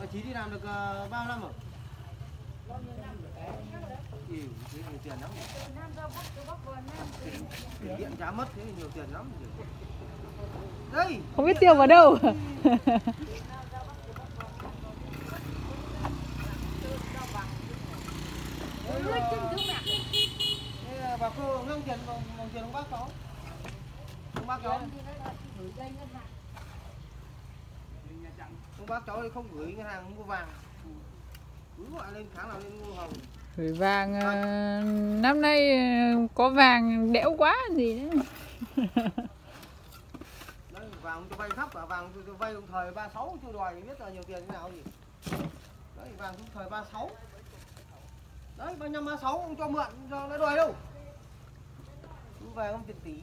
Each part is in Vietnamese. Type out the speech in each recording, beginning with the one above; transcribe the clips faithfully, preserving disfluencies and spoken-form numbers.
Chí đi làm được uh, bao năm rồi? Nhiều, thế nhiều tiền lắm. Tiền điện giá mất thế nhiều tiền lắm. Đây. Không biết tiêu vào đâu. Bà cô ngân tiền bằng tiền ông bác cháu. Ông bác cháu. Ông bác cháu thì không gửi ngân hàng mua vàng. Cứ gọi lên tháng nào lên mua hồng. Gửi vàng uh, năm nay uh, có vàng đẽo quá gì nữa. Đấy, vàng cho vay thấp cả vàng cho vay thời ba sáu chưa đòi biết là nhiều tiền thế nào gì. Đấy, vàng thời ba sáu. Đấy, ba năm ba sáu ông cho mượn cho nó đòi đâu. Cứ về ông tiền tỷ.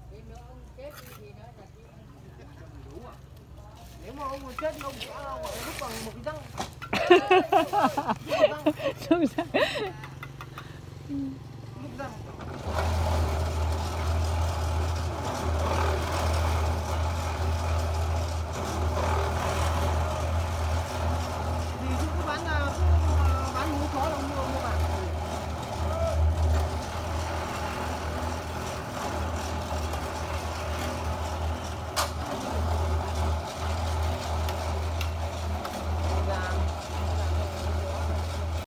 Nếu mà ông mà chết thì ông sẽ gọi là đúc bằng một cái răng. Răng.